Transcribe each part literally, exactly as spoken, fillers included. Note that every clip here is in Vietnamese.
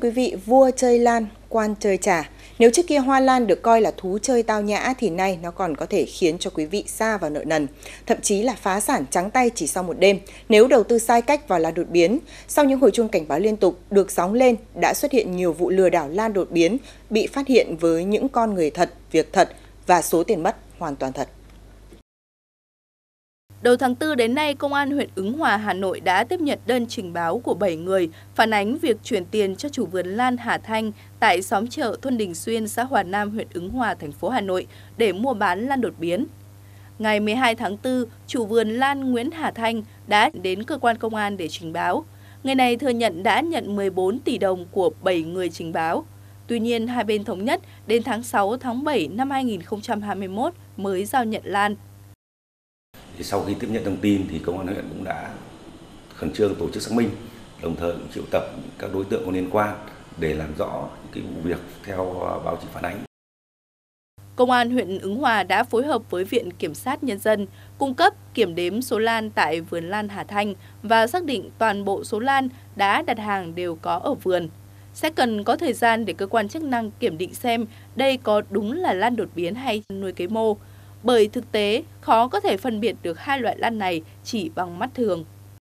quý vị, vua chơi lan, quan chơi trà. Nếu trước kia hoa lan được coi là thú chơi tao nhã thì nay nó còn có thể khiến cho quý vị sa vào nợ nần, thậm chí là phá sản trắng tay chỉ sau một đêm nếu đầu tư sai cách vào lan đột biến. Sau những hồi chuông cảnh báo liên tục được gióng lên, đã xuất hiện nhiều vụ lừa đảo lan đột biến bị phát hiện với những con người thật, việc thật và số tiền mất hoàn toàn thật. Đầu tháng tư đến nay, Công an huyện Ứng Hòa, Hà Nội đã tiếp nhận đơn trình báo của bảy người phản ánh việc chuyển tiền cho chủ vườn lan Hà Thanh tại xóm chợ thôn Đình Xuyên, xã Hòa Nam, huyện Ứng Hòa, thành phố Hà Nội để mua bán lan đột biến. Ngày mười hai tháng tư, chủ vườn lan Nguyễn Hà Thanh đã đến cơ quan công an để trình báo. Người này thừa nhận đã nhận mười bốn tỷ đồng của bảy người trình báo. Tuy nhiên, hai bên thống nhất đến tháng sáu, tháng bảy năm hai nghìn không trăm hai mươi mốt mới giao nhận lan. Sau khi tiếp nhận thông tin thì công an huyện cũng đã khẩn trương tổ chức xác minh, đồng thời triệu tập các đối tượng có liên quan để làm rõ cái vụ việc theo báo chí phản ánh. Công an huyện Ứng Hòa đã phối hợp với Viện Kiểm sát Nhân dân cung cấp kiểm đếm số lan tại vườn lan Hà Thanh và xác định toàn bộ số lan đã đặt hàng đều có ở vườn. Sẽ cần có thời gian để cơ quan chức năng kiểm định xem đây có đúng là lan đột biến hay nuôi cấy mô. Bởi thực tế, khó có thể phân biệt được hai loại lan này chỉ bằng mắt thường.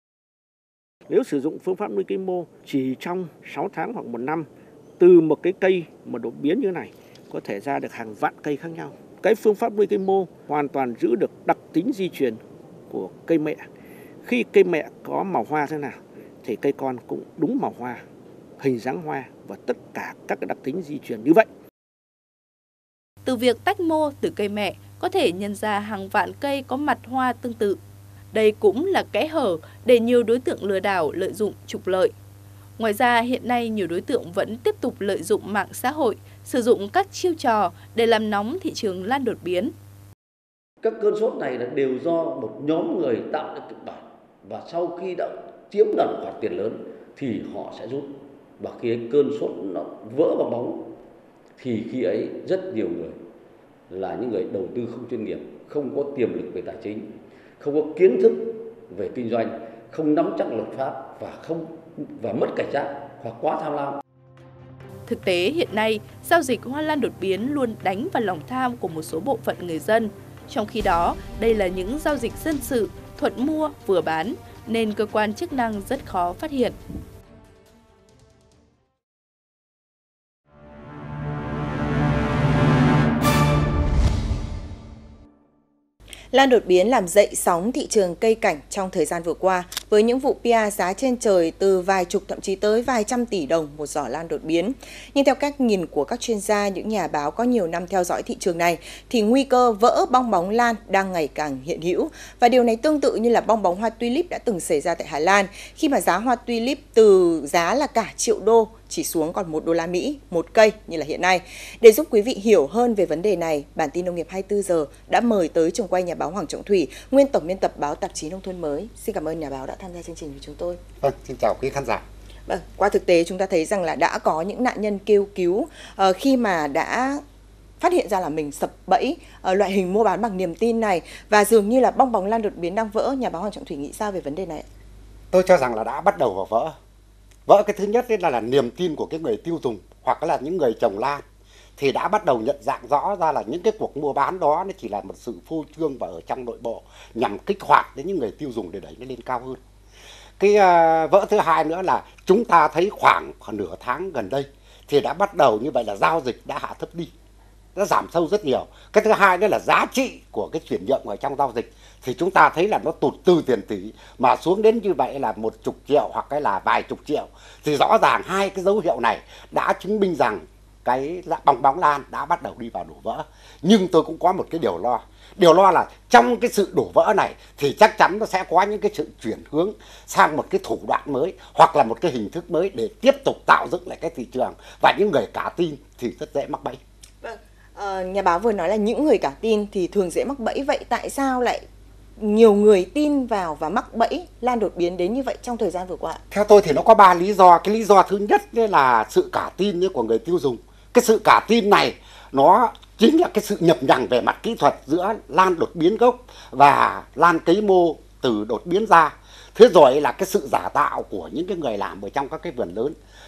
Nếu sử dụng phương pháp nuôi cây mô chỉ trong sáu tháng hoặc một năm, từ một cái cây mà đột biến như này, có thể ra được hàng vạn cây khác nhau. Cái phương pháp nuôi cây mô hoàn toàn giữ được đặc tính di truyền của cây mẹ. Khi cây mẹ có màu hoa thế nào, thì cây con cũng đúng màu hoa, hình dáng hoa và tất cả các cái đặc tính di truyền như vậy. Từ việc tách mô từ cây mẹ, có thể nhân ra hàng vạn cây có mặt hoa tương tự. Đây cũng là kẽ hở để nhiều đối tượng lừa đảo lợi dụng trục lợi. Ngoài ra, hiện nay nhiều đối tượng vẫn tiếp tục lợi dụng mạng xã hội, sử dụng các chiêu trò để làm nóng thị trường lan đột biến. Các cơn sốt này là đều do một nhóm người tạo ra kịch bản, và sau khi đã chiếm đoạt khoản tiền lớn thì họ sẽ rút. Và khi cơn sốt nó vỡ vào bóng thì khi ấy rất nhiều người là những người đầu tư không chuyên nghiệp, không có tiềm lực về tài chính, không có kiến thức về kinh doanh, không nắm chắc luật pháp và không và mất cảnh giác hoặc quá tham lam. Thực tế hiện nay, giao dịch hoa lan đột biến luôn đánh vào lòng tham của một số bộ phận người dân. Trong khi đó, đây là những giao dịch dân sự, thuận mua vừa bán, nên cơ quan chức năng rất khó phát hiện. Lan đột biến làm dậy sóng thị trường cây cảnh trong thời gian vừa qua với những vụ pê e giá trên trời từ vài chục thậm chí tới vài trăm tỷ đồng một giỏ lan đột biến. Nhưng theo cách nhìn của các chuyên gia, những nhà báo có nhiều năm theo dõi thị trường này thì nguy cơ vỡ bong bóng lan đang ngày càng hiện hữu. Và điều này tương tự như là bong bóng hoa tulip đã từng xảy ra tại Hà Lan khi mà giá hoa tulip từ giá là cả triệu đô chỉ xuống còn một đô la Mỹ một cây như là hiện nay. Để giúp quý vị hiểu hơn về vấn đề này, bản tin Nông nghiệp hai mươi tư giờ đã mời tới trường quay nhà báo Hoàng Trọng Thủy, nguyên tổng biên tập báo Tạp chí Nông thôn Mới. Xin cảm ơn nhà báo đã tham gia chương trình của chúng tôi. Vâng, xin chào quý khán giả. Vâng, qua thực tế chúng ta thấy rằng là đã có những nạn nhân kêu cứu uh, khi mà đã phát hiện ra là mình sập bẫy uh, loại hình mua bán bằng niềm tin này, và dường như là bong bóng lan đột biến đang vỡ. Nhà báo Hoàng Trọng Thủy nghĩ sao về vấn đề này? Tôi cho rằng là đã bắt đầu vào vỡ. Vỡ cái thứ nhất là, là niềm tin của cái người tiêu dùng hoặc là những người trồng lan, thì đã bắt đầu nhận dạng rõ ra là những cái cuộc mua bán đó nó chỉ là một sự phô trương và ở trong nội bộ nhằm kích hoạt đến những người tiêu dùng để đẩy nó lên cao hơn. Cái uh, vỡ thứ hai nữa là chúng ta thấy khoảng, khoảng nửa tháng gần đây thì đã bắt đầu như vậy là giao dịch đã hạ thấp đi, nó giảm sâu rất nhiều. Cái thứ hai nữa là giá trị của cái chuyển nhượng ở trong giao dịch thì chúng ta thấy là nó tụt từ tiền tỷ mà xuống đến như vậy là một chục triệu hoặc cái là vài chục triệu. Thì rõ ràng hai cái dấu hiệu này đã chứng minh rằng cái bong bóng lan đã bắt đầu đi vào đổ vỡ. Nhưng tôi cũng có một cái điều lo. Điều lo là trong cái sự đổ vỡ này thì chắc chắn nó sẽ có những cái sự chuyển hướng sang một cái thủ đoạn mới hoặc là một cái hình thức mới để tiếp tục tạo dựng lại cái thị trường, và những người cả tin thì rất dễ mắc bẫy. Vâng, à, nhà báo vừa nói là những người cả tin thì thường dễ mắc bẫy. Vậy tại sao lại nhiều người tin vào và mắc bẫy lan đột biến đến như vậy trong thời gian vừa qua? Theo tôi thì nó có ba lý do. Cái lý do thứ nhất là sự cả tin của người tiêu dùng. Cái sự cả tin này nó chính là cái sự nhập nhằng về mặt kỹ thuật giữa lan đột biến gốc và lan cấy mô từ đột biến ra. Thế rồi là cái sự giả tạo của những cái người làm ở trong các cái vườn lớn.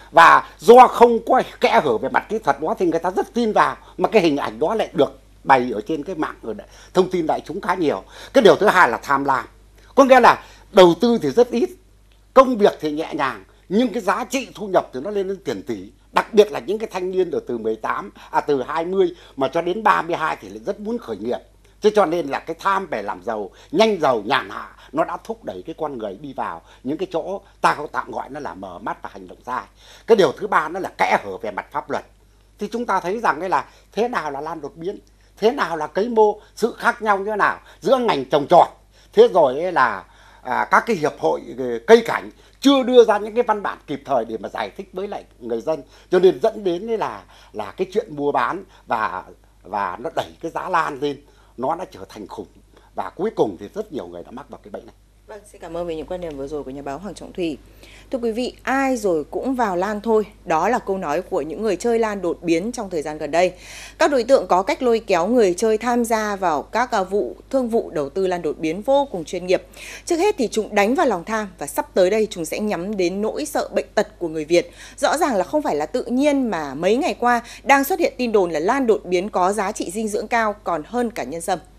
Và do không có kẽ hở về mặt kỹ thuật đó thì người ta rất tin vào, mà cái hình ảnh đó lại được bày ở trên cái mạng ở thông tin đại chúng khá nhiều. Cái điều thứ hai là tham lam, có nghĩa là đầu tư thì rất ít, công việc thì nhẹ nhàng, nhưng cái giá trị thu nhập thì nó lên đến tiền tỷ. Đặc biệt là những cái thanh niên ở từ mười tám, à từ hai mươi mà cho đến ba mươi hai thì lại rất muốn khởi nghiệp. Thế cho nên là cái tham về làm giàu, nhanh giàu, nhàn hạ, nó đã thúc đẩy cái con người đi vào những cái chỗ ta tạm gọi nó là mờ mắt và hành động sai. Cái điều thứ ba nó là kẽ hở về mặt pháp luật. Thì chúng ta thấy rằng ấy là thế nào là lan đột biến, thế nào là cấy mô, sự khác nhau như thế nào giữa ngành trồng trọt. Thế rồi ấy là à, các cái hiệp hội cây cảnh chưa đưa ra những cái văn bản kịp thời để mà giải thích với lại người dân, cho nên dẫn đến ấy là là cái chuyện mua bán và và nó đẩy cái giá lan lên, nó đã trở thành khủng, và cuối cùng thì rất nhiều người đã mắc vào cái bệnh này. Vâng, xin cảm ơn về những quan điểm vừa rồi của nhà báo Hoàng Trọng Thủy. Thưa quý vị, ai rồi cũng vào lan thôi, đó là câu nói của những người chơi lan đột biến trong thời gian gần đây. Các đối tượng có cách lôi kéo người chơi tham gia vào các vụ thương vụ đầu tư lan đột biến vô cùng chuyên nghiệp. Trước hết thì chúng đánh vào lòng tham, và sắp tới đây chúng sẽ nhắm đến nỗi sợ bệnh tật của người Việt. Rõ ràng là không phải là tự nhiên mà mấy ngày qua đang xuất hiện tin đồn là lan đột biến có giá trị dinh dưỡng cao còn hơn cả nhân sâm.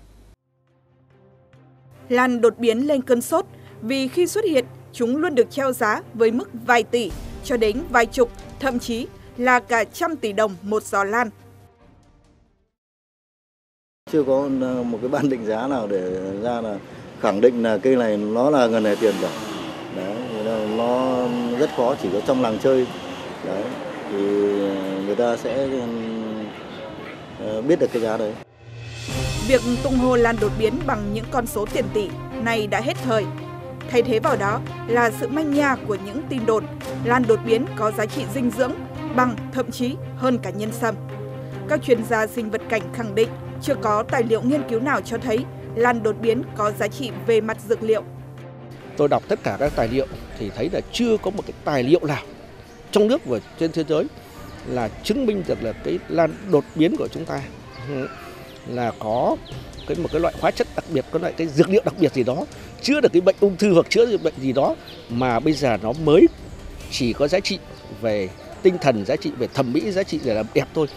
Lan đột biến lên cơn sốt vì khi xuất hiện, chúng luôn được treo giá với mức vài tỷ cho đến vài chục, thậm chí là cả trăm tỷ đồng một giò lan. Chưa có một cái ban định giá nào để ra là khẳng định là cây này nó là gần này tiền cả. Đấy, nó rất khó, chỉ có trong làng chơi. Đấy, thì người ta sẽ biết được cái giá đấy. Việc tung hô lan đột biến bằng những con số tiền tỷ này đã hết thời. Thay thế vào đó là sự manh nha của những tin đồn lan đột biến có giá trị dinh dưỡng bằng, thậm chí hơn cả nhân sâm. Các chuyên gia sinh vật cảnh khẳng định chưa có tài liệu nghiên cứu nào cho thấy lan đột biến có giá trị về mặt dược liệu. Tôi đọc tất cả các tài liệu thì thấy là chưa có một cái tài liệu nào trong nước và trên thế giới là chứng minh được là cái lan đột biến của chúng ta là có cái một cái loại hóa chất đặc biệt, có loại cái dược liệu đặc biệt gì đó chữa được cái bệnh ung thư hoặc chữa được bệnh gì đó, mà bây giờ nó mới chỉ có giá trị về tinh thần, giá trị về thẩm mỹ, giá trị để làm đẹp thôi.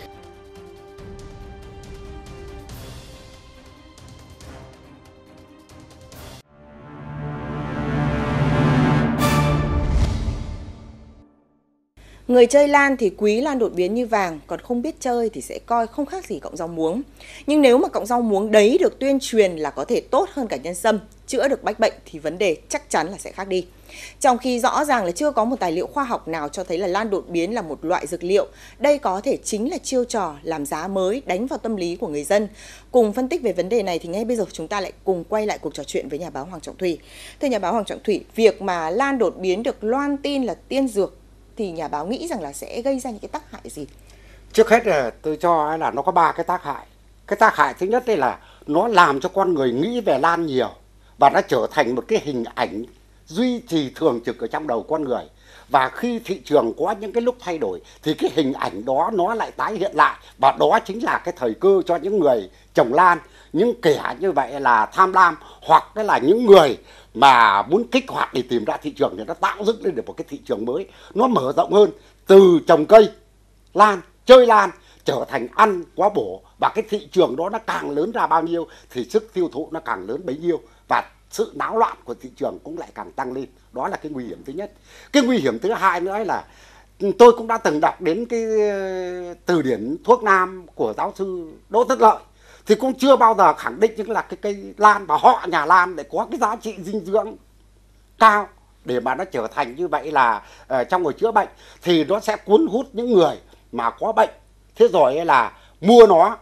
Người chơi lan thì quý lan đột biến như vàng, còn không biết chơi thì sẽ coi không khác gì cọng rau muống. Nhưng nếu mà cọng rau muống đấy được tuyên truyền là có thể tốt hơn cả nhân sâm, chữa được bách bệnh thì vấn đề chắc chắn là sẽ khác đi. Trong khi rõ ràng là chưa có một tài liệu khoa học nào cho thấy là lan đột biến là một loại dược liệu, đây có thể chính là chiêu trò làm giá mới đánh vào tâm lý của người dân. Cùng phân tích về vấn đề này thì ngay bây giờ chúng ta lại cùng quay lại cuộc trò chuyện với nhà báo Hoàng Trọng Thủy. Thưa nhà báo Hoàng Trọng Thủy, việc mà lan đột biến được loan tin là tiên dược thì nhà báo nghĩ rằng là sẽ gây ra những cái tác hại gì? Trước hết là tôi cho là nó có ba cái tác hại. Cái tác hại thứ nhất đây là nó làm cho con người nghĩ về lan nhiều, và nó trở thành một cái hình ảnh duy trì thường trực ở trong đầu con người. Và khi thị trường có những cái lúc thay đổi thì cái hình ảnh đó nó lại tái hiện lại, và đó chính là cái thời cơ cho những người trồng lan, những kẻ như vậy là tham lam, hoặc là những người mà muốn kích hoạt để tìm ra thị trường thì nó tạo dựng lên được một cái thị trường mới, nó mở rộng hơn, từ trồng cây lan, chơi lan trở thành ăn quá bổ, và cái thị trường đó nó càng lớn ra bao nhiêu thì sức tiêu thụ nó càng lớn bấy nhiêu, và sự náo loạn của thị trường cũng lại càng tăng lên. Đó là cái nguy hiểm thứ nhất. Cái nguy hiểm thứ hai nữa là tôi cũng đã từng đọc đến cái từ điển thuốc nam của giáo sư Đỗ Tất Lợi, thì cũng chưa bao giờ khẳng định những là cái cây lan và họ nhà lan để có cái giá trị dinh dưỡng cao để mà nó trở thành như vậy là uh, trong người chữa bệnh thì nó sẽ cuốn hút những người mà có bệnh, thế rồi là mua nó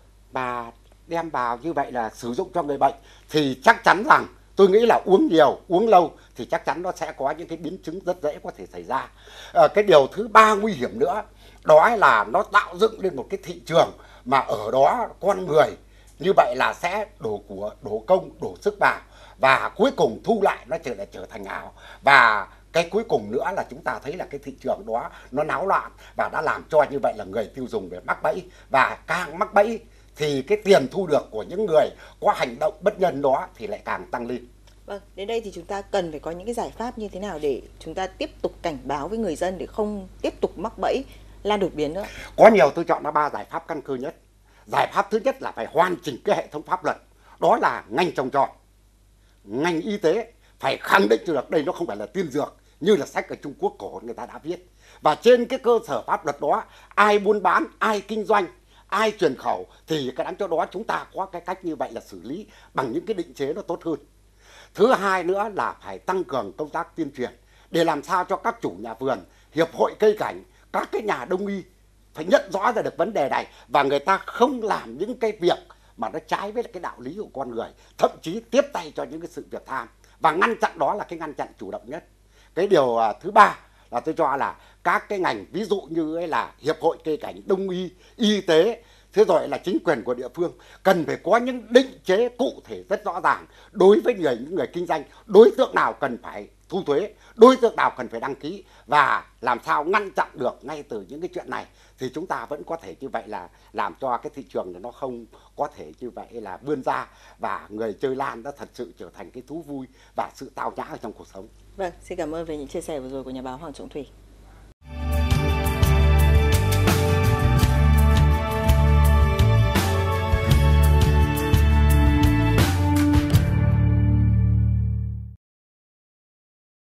và đem vào như vậy là sử dụng cho người bệnh, thì chắc chắn rằng tôi nghĩ là uống nhiều, uống lâu thì chắc chắn nó sẽ có những cái biến chứng rất dễ có thể xảy ra. À, cái điều thứ ba nguy hiểm nữa đó là nó tạo dựng lên một cái thị trường mà ở đó con người như vậy là sẽ đổ của, đổ công, đổ sức vào, và cuối cùng thu lại nó trở lại trở thành ảo. Và cái cuối cùng nữa là chúng ta thấy là cái thị trường đó nó náo loạn và đã làm cho như vậy là người tiêu dùng để mắc bẫy, và càng mắc bẫy thì cái tiền thu được của những người có hành động bất nhân đó thì lại càng tăng lên. Vâng, đến đây thì chúng ta cần phải có những cái giải pháp như thế nào để chúng ta tiếp tục cảnh báo với người dân để không tiếp tục mắc bẫy lan đột biến nữa? Có nhiều, tôi chọn ra ba giải pháp căn cơ nhất. Giải pháp thứ nhất là phải hoàn chỉnh cái hệ thống pháp luật, đó là ngành trồng trọt, ngành y tế phải khẳng định được đây nó không phải là tiên dược như là sách ở Trung Quốc cổ người ta đã viết. Và trên cái cơ sở pháp luật đó, ai buôn bán, ai kinh doanh, ai truyền khẩu thì cái đám chỗ đó chúng ta có cái cách như vậy là xử lý bằng những cái định chế nó tốt hơn. Thứ hai nữa là phải tăng cường công tác tuyên truyền để làm sao cho các chủ nhà vườn, hiệp hội cây cảnh, các cái nhà đông y phải nhận rõ ra được vấn đề này và người ta không làm những cái việc mà nó trái với cái đạo lý của con người, thậm chí tiếp tay cho những cái sự việc tham, và ngăn chặn đó là cái ngăn chặn chủ động nhất. Cái điều thứ ba là tôi cho là các cái ngành ví dụ như ấy là hiệp hội cây cảnh, đông y, y tế, thế rồi là chính quyền của địa phương cần phải có những định chế cụ thể rất rõ ràng đối với người những người kinh doanh, đối tượng nào cần phải thu thuế, đối tượng nào cần phải đăng ký, và làm sao ngăn chặn được ngay từ những cái chuyện này thì chúng ta vẫn có thể như vậy là làm cho cái thị trường này nó không có thể như vậy là vươn ra và người chơi lan nó thật sự trở thành cái thú vui và sự tao nhã ở trong cuộc sống. Vâng, xin cảm ơn về những chia sẻ vừa rồi của nhà báo Hoàng Trọng Thủy.